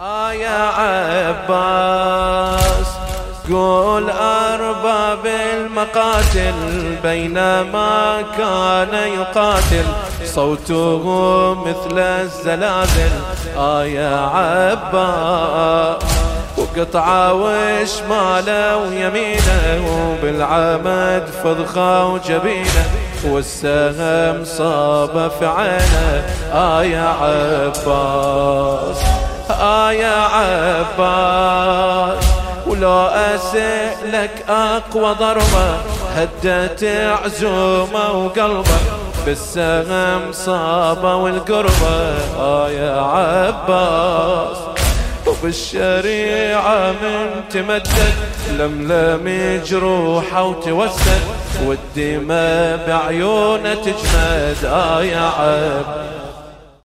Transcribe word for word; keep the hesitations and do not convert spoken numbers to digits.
آه يا عباس قول أرباب المقاتل بينما كان يقاتل صوته مثل الزلازل. آه يا عباس وقطعة وشماله ويمينه وبالعمد فضخة وجبينه والسهم صاب في عينه. آه يا عباس آه يا عباس ولو أسألك أقوى ضربة هدت عزومه وقلبه بالسهم صابه والقربة. آه يا عباس وبالشريعة من تمدد لملم جروحه وتوسد والدماء بعيونه تجمد. آه يا عباس